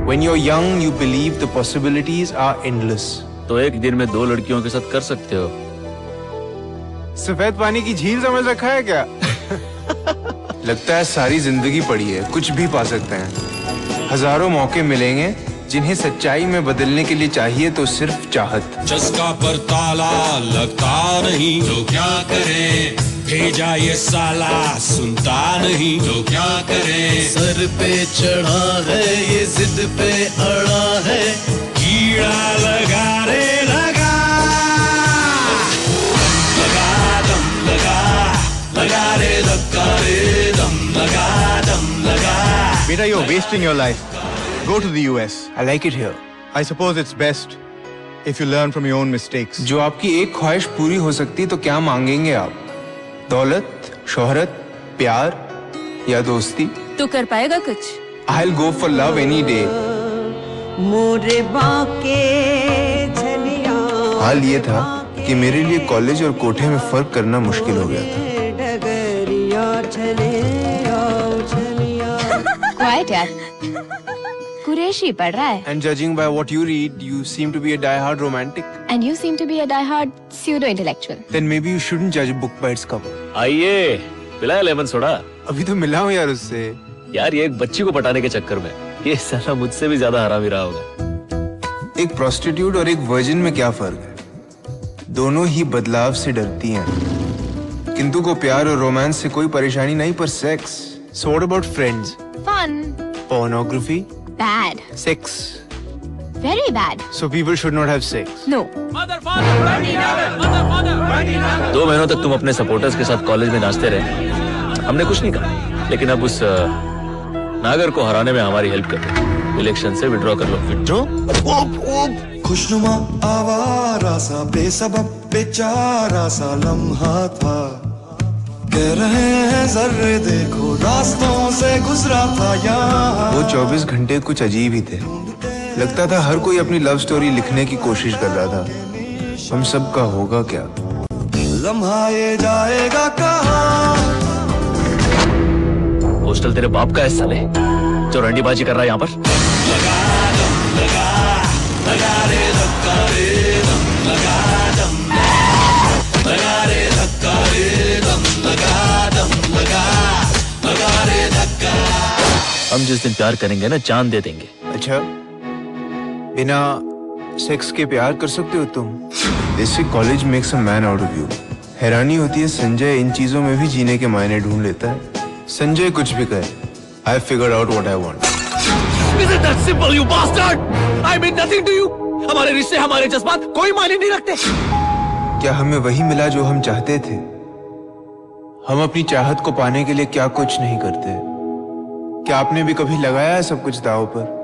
When you're young, you believe the possibilities are endless. तो एक दिन में 2 लड़कियों के साथ कर सकते हो। सफेद पानी की झील समझ रखा है क्या? लगता है सारी जिंदगी पड़ी है, कुछ भी पा सकते हैं। हजारों मौके मिलेंगे जिन्हें सच्चाई में बदलने के लिए चाहिए तो सिर्फ चाहत। चस्का पर ताला लगता नहीं तो क्या करे, भेजा ये साला सुनता नहीं तो क्या करे। सर पे चढ़ा है ये जिद पे अड़ा है, कीड़ा लगा रे लगा, दम लगा रे धक्का रे, दम लगा। Beta, you're wasting your life. Go to the US. I like it here. I suppose it's best if you learn from your own mistakes. जो आपकी एक ख्वाहिश पूरी हो सकती तो क्या मांगेंगे आप? दौलत, शोहरत, प्यार या दोस्ती? तो कर पाएगा कुछ? I'll go for love any day. मोरे बाके झलिया। हाल ये था कि मेरे लिए कॉलेज और कोठे में फर्क करना मुश्किल हो गया था। Quiet यार। कुरैशी पढ़ रहा है। And judging by what you read, you seem to be a die-hard romantic. And you seem to be a die-hard pseudo-intellectual. Then maybe you shouldn't judge a book by its cover. आइए, पिलाया lemon soda. अभी तो मिला हूँ यार उससे। यार ये एक बच्ची को पटाने के चक्कर में ये साला मुझसे भी ज्यादा हरामी रहा होगा। एक प्रोस्टिट्यूट और एक वर्जिन में क्या फर्क है? दोनों ही बदलाव से डरती हैं। किंतु को प्यार और रोमांस से कोई परेशानी नहीं, पर sex. So what about friends? Fun. Pornography? Bad. Sex? Very bad. So people should not have sex? No. 2 महीनों तक तुम अपने सपोर्टर्स के साथ कॉलेज में नाचते रहे, हमने कुछ नहीं कहा, लेकिन अब उस नागर को हराने में हमारी हेल्प कर, इलेक्शन से विड्रॉ कर लो। विड्रॉ? खुशनुमा आवारा सा बेसबब बेचारा सा लम्हा था, कह रहे हैं जर्रे देखो रास्तों से गुजरा था यहाँ। वो 24 घंटे कुछ अजीब ही थे। लगता था हर कोई अपनी लव स्टोरी लिखने की कोशिश कर रहा था। हम सब का होगा क्या? लम्हा ये जाएगा कहाँ? होस्टल तेरे बाप का है साले, जो रंडीबाजी कर रहा है यहाँ पर। लगा रे धक्का रे, दम लगा रे धक्का रे, दम लगा रे धक्का। हम जिस दिन प्यार करेंगे ना, जान दे देंगे। अच्छा, बिना सेक्स के प्यार कर सकते हो तुम? इससे college makes a man out of you. हैरानी होती है संजय इन चीजों में भी जीने के मायने ढूंढ लेता है। संजय कुछ भी कहे, I figured out what I want. Is it that simple, you bastard? I mean nothing to you. हमारे रिश्ते, हमारे जज्बात कोई मायने नहीं रखते। क्या हमें वही मिला जो हम चाहते थे? हम अपनी चाहत को पाने के लिए क्या कुछ नहीं करते? क्या आपने भी कभी लगाया है सब कुछ दांव पर?